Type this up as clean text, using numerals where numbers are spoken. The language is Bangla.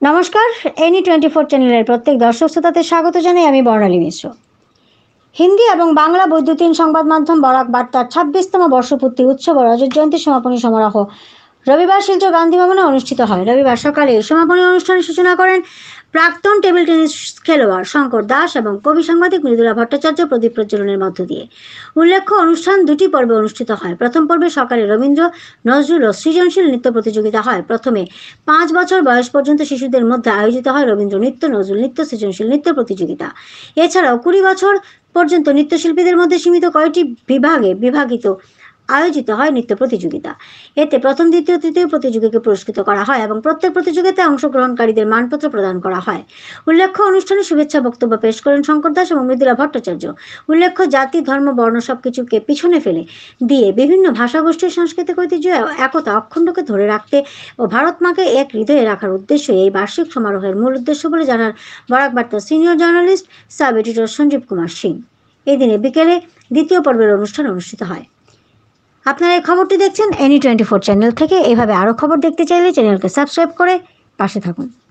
নমস্কার, এনি 24 চ্যানেলের প্রত্যেক দর্শক শ্রোতাদের স্বাগত জানাই আমি বর্ণালী মিশ্র। হিন্দি এবং বাংলা বৈদ্যুতিন সংবাদ মাধ্যম বরাক বার্তার 26তম বর্ষপূর্তি উৎসব ও রজত জয়ন্তী সমাপনী সমারোহ রবিবার শিলচর গান্ধী ভবনে অনুষ্ঠিত হয়। রবিবার সকালে এই সমাপনী অনুষ্ঠানের সূচনা করেন প্রাক্তন টেবিল টেনিস খেলোয়াড় শঙ্কর দাস এবং কবি সাংবাদিক মৃদুলা ভট্টাচার্য প্রদীপ প্রজ্বলনের মধ্য দিয়ে। উল্লেখ্য, অনুষ্ঠান দুটি পর্বে অনুষ্ঠিত হয়। প্রথম পর্বে সকালে রবীন্দ্র, নজরুল ও সৃজনশীল নৃত্য প্রতিযোগিতা হয়। প্রথমে 5 বছর বয়স পর্যন্ত শিশুদের মধ্যে আয়োজিত হয় রবীন্দ্র নৃত্য, নজরুল নৃত্য, সৃজনশীল নৃত্য প্রতিযোগিতা। এছাড়াও 20 বছর পর্যন্ত নৃত্যশিল্পীদের মধ্যে সীমিত কয়েকটি বিভাগে আয়োজিত হয় নৃত্য প্রতিযোগিতা। এতে প্রথম, দ্বিতীয়, তৃতীয় প্রতিযোগীকে পুরস্কৃত করা হয় এবং প্রত্যেক প্রতিযোগিতায় অংশগ্রহণকারীদের মানপত্র প্রদান করা হয়। উল্লেখ্য, অনুষ্ঠানে শুভেচ্ছা বক্তব্য পেশ করেন শঙ্কর দাস এবং মৃদুলা ভট্টাচার্য। উল্লেখ্য, জাতি, ধর্ম, বর্ণ সবকিছুকে পিছনে ফেলে দিয়ে বিভিন্ন ভাষাগোষ্ঠীর সাংস্কৃতিক ঐতিহ্য একতা অখণ্ডকে ধরে রাখতে ও ভারত মাকে এক হৃদয়ে রাখার উদ্দেশ্য এই বার্ষিক সমারোহের মূল উদ্দেশ্য বলে জানান বরাক বার্তার senior journalist sub editor Sanjeev Kumar Singh. এই দিনে বিকেলে দ্বিতীয় পর্বের অনুষ্ঠান অনুষ্ঠিত হয়। আপনারা এই খবরটি দেখছেন এনি 24 চ্যানেল থেকে। এভাবে আরও খবর দেখতে চাইলে চ্যানেলকে সাবস্ক্রাইব করে পাশে থাকুন।